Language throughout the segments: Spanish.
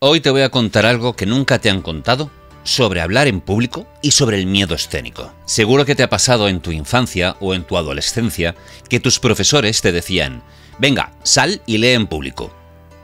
Hoy te voy a contar algo que nunca te han contado sobre hablar en público y sobre el miedo escénico. Seguro que te ha pasado en tu infancia o en tu adolescencia que tus profesores te decían: venga, sal y lee en público.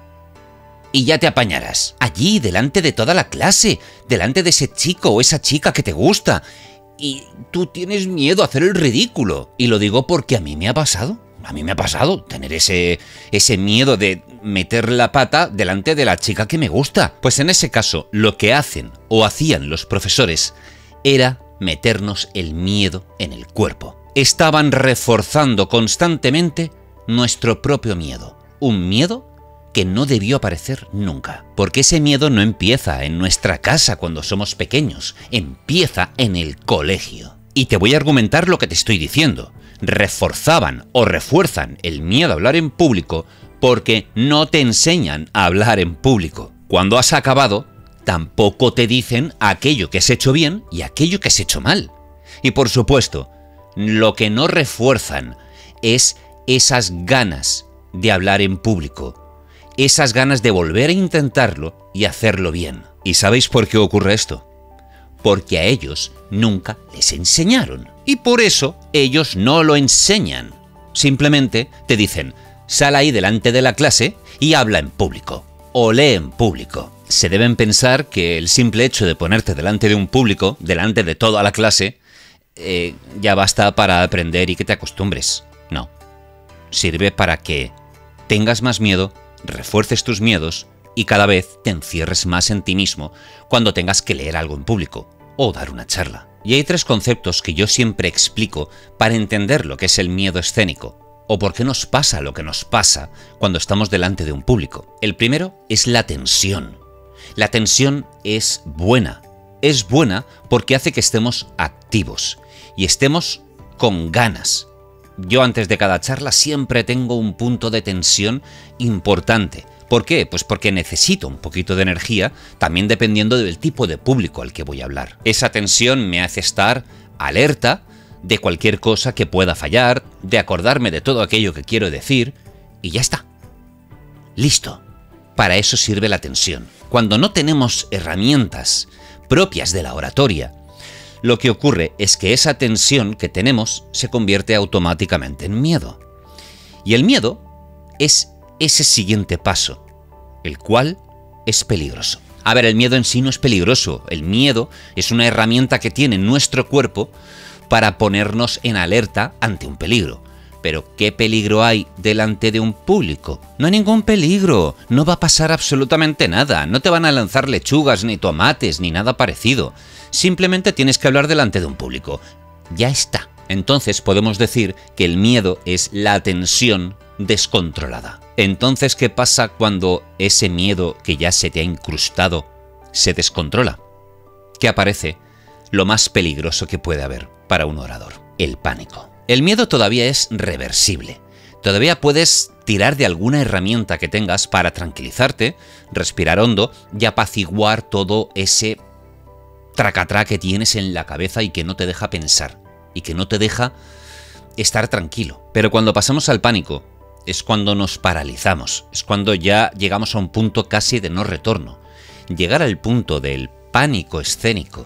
Y ya te apañarás. Allí, delante de toda la clase, delante de ese chico o esa chica que te gusta. Y tú tienes miedo a hacer el ridículo. Y lo digo porque a mí me ha pasado. A mí me ha pasado tener ese miedo de meter la pata delante de la chica que me gusta. Pues en ese caso, lo que hacen o hacían los profesores era meternos el miedo en el cuerpo. Estaban reforzando constantemente nuestro propio miedo. Un miedo que no debió aparecer nunca. Porque ese miedo no empieza en nuestra casa cuando somos pequeños, empieza en el colegio. Y te voy a argumentar lo que te estoy diciendo. Reforzaban o refuerzan el miedo a hablar en público porque no te enseñan a hablar en público. Cuando has acabado, tampoco te dicen aquello que has hecho bien y aquello que has hecho mal. Y por supuesto, lo que no refuerzan es esas ganas de hablar en público, esas ganas de volver a intentarlo y hacerlo bien. ¿Y sabéis por qué ocurre esto? Porque a ellos nunca les enseñaron. Y por eso ellos no lo enseñan. Simplemente te dicen: sal ahí delante de la clase y habla en público. O lee en público. Se deben pensar que el simple hecho de ponerte delante de un público, delante de toda la clase, ya basta para aprender y que te acostumbres. No. Sirve para que tengas más miedo, refuerces tus miedos y cada vez te encierres más en ti mismo cuando tengas que leer algo en público o dar una charla. Y hay tres conceptos que yo siempre explico para entender lo que es el miedo escénico o por qué nos pasa lo que nos pasa cuando estamos delante de un público. El primero es la tensión. La tensión es buena. Es buena porque hace que estemos activos y estemos con ganas. Yo antes de cada charla siempre tengo un punto de tensión importante. ¿Por qué? Pues porque necesito un poquito de energía, también dependiendo del tipo de público al que voy a hablar. Esa tensión me hace estar alerta de cualquier cosa que pueda fallar, de acordarme de todo aquello que quiero decir, y ya está. Listo. Para eso sirve la tensión. Cuando no tenemos herramientas propias de la oratoria, lo que ocurre es que esa tensión que tenemos se convierte automáticamente en miedo. Y el miedo es ese siguiente paso, el cual es peligroso. A ver, el miedo en sí no es peligroso. El miedo es una herramienta que tiene nuestro cuerpo para ponernos en alerta ante un peligro. Pero ¿qué peligro hay delante de un público? No hay ningún peligro. No va a pasar absolutamente nada. No te van a lanzar lechugas, ni tomates, ni nada parecido. Simplemente tienes que hablar delante de un público. Ya está. Entonces podemos decir que el miedo es la tensión descontrolada. Entonces, ¿qué pasa cuando ese miedo que ya se te ha incrustado se descontrola? Que aparece lo más peligroso que puede haber para un orador: el pánico. El miedo todavía es reversible. Todavía puedes tirar de alguna herramienta que tengas para tranquilizarte, respirar hondo y apaciguar todo ese tracatrá que tienes en la cabeza y que no te deja pensar y que no te deja estar tranquilo. Pero cuando pasamos al pánico, es cuando nos paralizamos, es cuando ya llegamos a un punto casi de no retorno. Llegar al punto del pánico escénico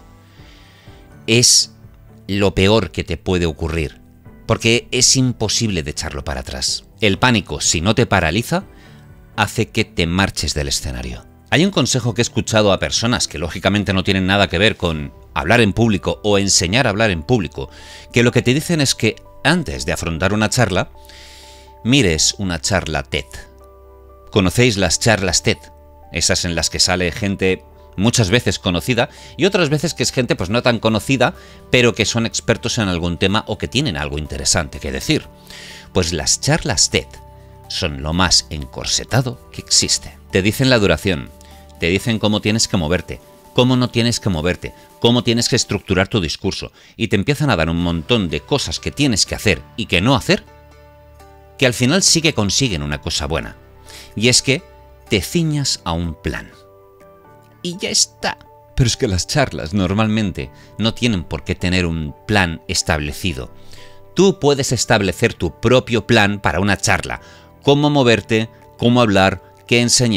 es lo peor que te puede ocurrir, porque es imposible de echarlo para atrás. El pánico, si no te paraliza, hace que te marches del escenario. Hay un consejo que he escuchado a personas que lógicamente no tienen nada que ver con hablar en público o enseñar a hablar en público, que lo que te dicen es que antes de afrontar una charla, mires una charla TED. ¿Conocéis las charlas TED? Esas en las que sale gente muchas veces conocida y otras veces que es gente pues no tan conocida, pero que son expertos en algún tema o que tienen algo interesante que decir. Pues las charlas TED son lo más encorsetado que existe. Te dicen la duración, te dicen cómo tienes que moverte, cómo no tienes que moverte, cómo tienes que estructurar tu discurso y te empiezan a dar un montón de cosas que tienes que hacer y que no hacer, que al final sí que consiguen una cosa buena, y es que te ciñas a un plan. Y ya está. Pero es que las charlas normalmente no tienen por qué tener un plan establecido. Tú puedes establecer tu propio plan para una charla. Cómo moverte, cómo hablar, qué enseñar,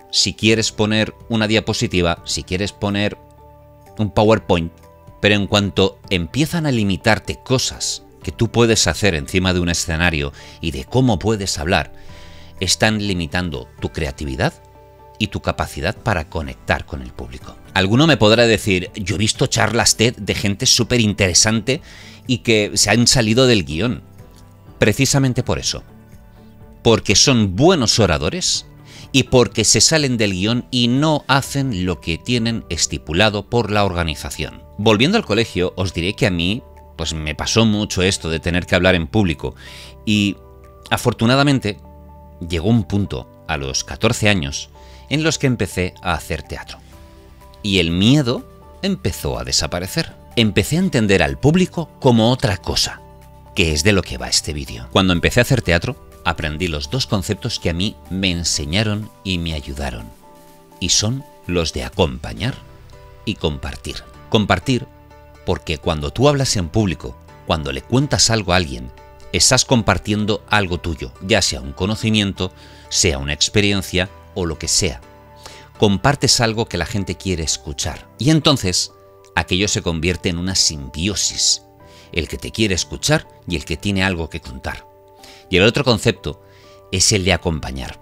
si quieres poner una diapositiva, si quieres poner un PowerPoint, pero en cuanto empiezan a limitarte cosas que tú puedes hacer encima de un escenario y de cómo puedes hablar, están limitando tu creatividad y tu capacidad para conectar con el público. Alguno me podrá decir, yo he visto charlas TED de gente súper interesante y que se han salido del guión. Precisamente por eso. Porque son buenos oradores y porque se salen del guión y no hacen lo que tienen estipulado por la organización. Volviendo al colegio, os diré que a mí pues me pasó mucho esto de tener que hablar en público y afortunadamente llegó un punto a los 14 años en los que empecé a hacer teatro. Y el miedo empezó a desaparecer. Empecé a entender al público como otra cosa, que es de lo que va este vídeo. Cuando empecé a hacer teatro, aprendí los dos conceptos que a mí me enseñaron y me ayudaron. Y son los de acompañar y compartir. Compartir porque cuando tú hablas en público, cuando le cuentas algo a alguien, estás compartiendo algo tuyo, ya sea un conocimiento, sea una experiencia o lo que sea. Compartes algo que la gente quiere escuchar. Y entonces, aquello se convierte en una simbiosis. El que te quiere escuchar y el que tiene algo que contar. Y el otro concepto es el de acompañar.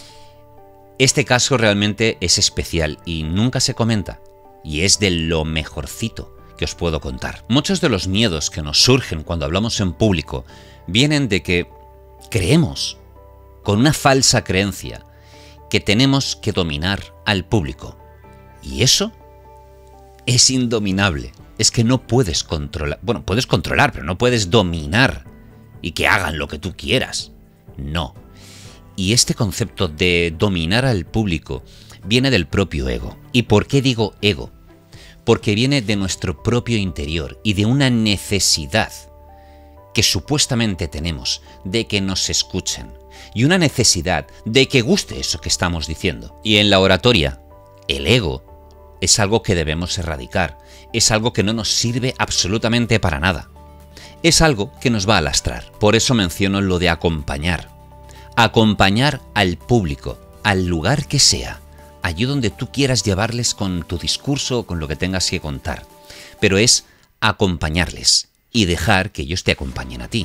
Este caso realmente es especial y nunca se comenta. Y es de lo mejorcito que os puedo contar. Muchos de los miedos que nos surgen cuando hablamos en público vienen de que creemos, con una falsa creencia, que tenemos que dominar al público. Y eso es indominable. Es que no puedes controlar. Bueno, puedes controlar, pero no puedes dominar y que hagan lo que tú quieras. No. Y este concepto de dominar al público viene del propio ego. ¿Y por qué digo ego? Porque viene de nuestro propio interior y de una necesidad que supuestamente tenemos de que nos escuchen y una necesidad de que guste eso que estamos diciendo. Y en la oratoria, el ego es algo que debemos erradicar, es algo que no nos sirve absolutamente para nada. Es algo que nos va a lastrar. Por eso menciono lo de acompañar. Acompañar al público, al lugar que sea, allí donde tú quieras llevarles con tu discurso o con lo que tengas que contar. Pero es acompañarles y dejar que ellos te acompañen a ti.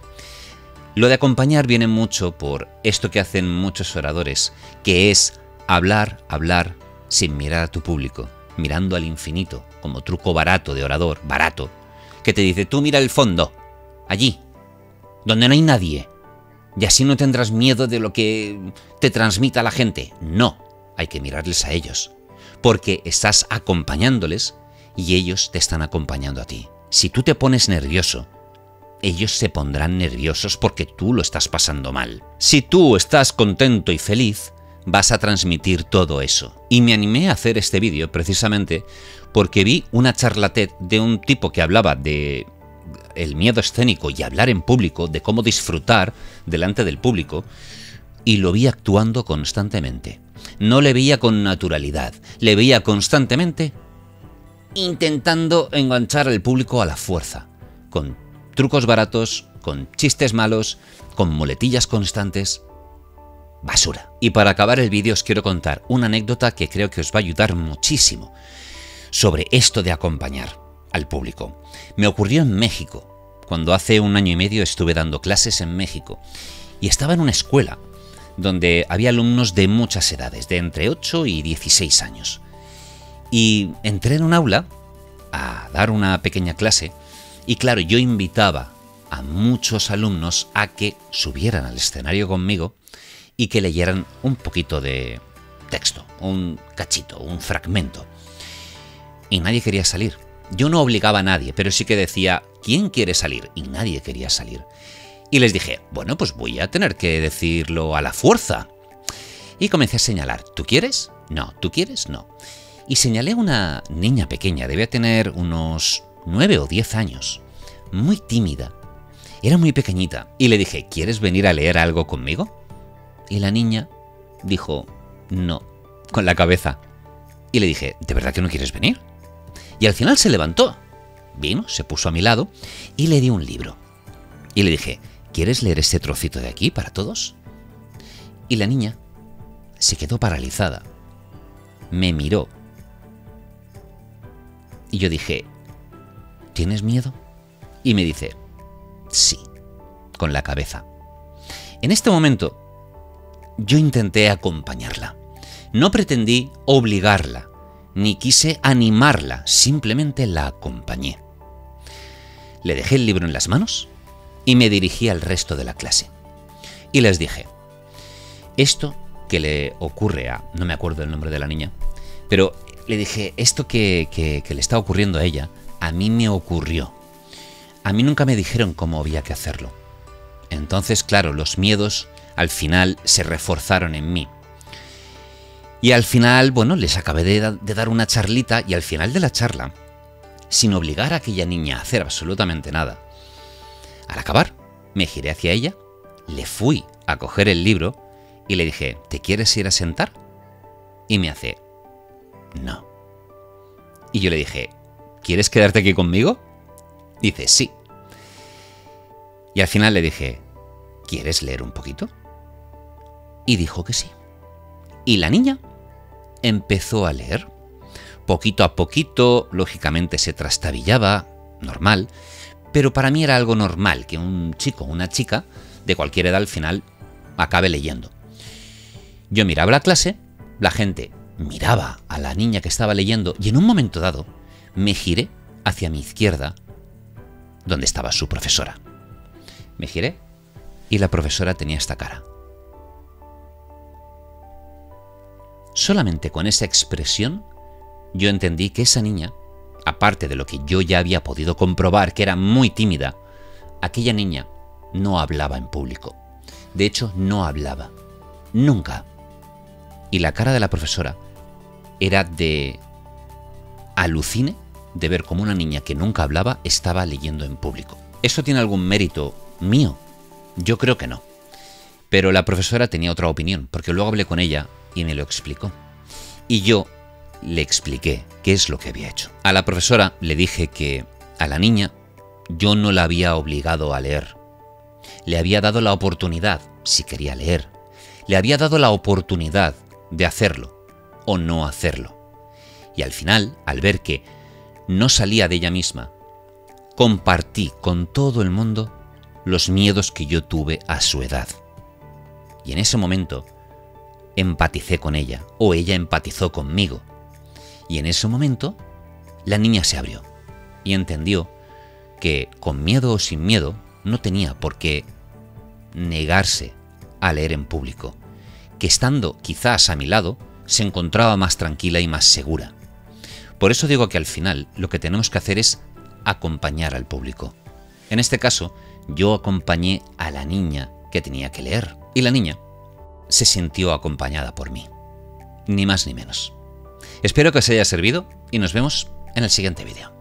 Lo de acompañar viene mucho por esto que hacen muchos oradores, que es hablar sin mirar a tu público, mirando al infinito, como truco barato de orador, barato, que te dice, tú mira el fondo, allí, donde no hay nadie, y así no tendrás miedo de lo que te transmita la gente. No, hay que mirarles a ellos, porque estás acompañándoles y ellos te están acompañando a ti. Si tú te pones nervioso, ellos se pondrán nerviosos porque tú lo estás pasando mal. Si tú estás contento y feliz, vas a transmitir todo eso. Y me animé a hacer este vídeo precisamente porque vi una charla TED de un tipo que hablaba de el miedo escénico y hablar en público, de cómo disfrutar delante del público, y lo vi actuando constantemente. No le veía con naturalidad, le veía constantemente intentando enganchar al público a la fuerza, con trucos baratos, con chistes malos, con muletillas constantes. Basura. Y para acabar el vídeo os quiero contar una anécdota que creo que os va a ayudar muchísimo sobre esto de acompañar al público. Me ocurrió en México, cuando hace 1 año y medio estuve dando clases en México y estaba en una escuela donde había alumnos de muchas edades, de entre 8 y 16 años. Y entré en un aula a dar una pequeña clase y claro, yo invitaba a muchos alumnos a que subieran al escenario conmigo y que leyeran un poquito de texto, un cachito, un fragmento. Y nadie quería salir. Yo no obligaba a nadie, pero sí que decía, ¿quién quiere salir? Y nadie quería salir. Y les dije, bueno, pues voy a tener que decirlo a la fuerza. Y comencé a señalar, ¿tú quieres? No, ¿tú quieres? No. Y señalé a una niña pequeña, debía tener unos 9 o 10 años, muy tímida, era muy pequeñita, y le dije, ¿quieres venir a leer algo conmigo? Y la niña dijo, no, con la cabeza. Y le dije, ¿de verdad que no quieres venir? Y al final se levantó, vino, se puso a mi lado y le di un libro. Y le dije, ¿quieres leer este trocito de aquí para todos? Y la niña se quedó paralizada. Me miró. Y yo dije, ¿tienes miedo? Y me dice, sí, con la cabeza. En este momento, yo intenté acompañarla. No pretendí obligarla, ni quise animarla, simplemente la acompañé. Le dejé el libro en las manos y me dirigí al resto de la clase. Y les dije, esto que le ocurre a... no me acuerdo el nombre de la niña, pero le dije, esto que le está ocurriendo a ella, a mí me ocurrió. A mí nunca me dijeron cómo había que hacerlo. Entonces, claro, los miedos al final se reforzaron en mí. Y al final, bueno, les acabé de dar una charlita y al final de la charla, sin obligar a aquella niña a hacer absolutamente nada, al acabar, me giré hacia ella, le fui a coger el libro y le dije, ¿te quieres ir a sentar? Y me hace, no. Y yo le dije, ¿quieres quedarte aquí conmigo? Dice, sí. Y al final le dije, ¿quieres leer un poquito? Y dijo que sí. Y la niña empezó a leer. Poquito a poquito, lógicamente se trastabillaba, normal, pero para mí era algo normal que un chico o una chica de cualquier edad al final acabe leyendo. Yo miraba la clase, la gente miraba a la niña que estaba leyendo y en un momento dado me giré hacia mi izquierda, donde estaba su profesora. Me giré y la profesora tenía esta cara. Solamente con esa expresión yo entendí que esa niña, aparte de lo que yo ya había podido comprobar, que era muy tímida, aquella niña no hablaba en público. De hecho, no hablaba. Nunca. Y la cara de la profesora era de alucine de ver cómo una niña que nunca hablaba estaba leyendo en público. ¿Eso tiene algún mérito mío? Yo creo que no. Pero la profesora tenía otra opinión, porque luego hablé con ella y me lo explicó. Y yo le expliqué qué es lo que había hecho. A la profesora le dije que a la niña yo no la había obligado a leer. Le había dado la oportunidad, si quería leer. Le había dado la oportunidad de hacerlo o no hacerlo. Y al final, al ver que no salía de ella misma, compartí con todo el mundo los miedos que yo tuve a su edad. Y en ese momento empaticé con ella, o ella empatizó conmigo. Y en ese momento la niña se abrió y entendió que con miedo o sin miedo no tenía por qué negarse a leer en público, que estando quizás a mi lado se encontraba más tranquila y más segura. Por eso digo que al final lo que tenemos que hacer es acompañar al público. En este caso, yo acompañé a la niña que tenía que leer y la niña se sintió acompañada por mí. Ni más ni menos. Espero que os haya servido y nos vemos en el siguiente vídeo.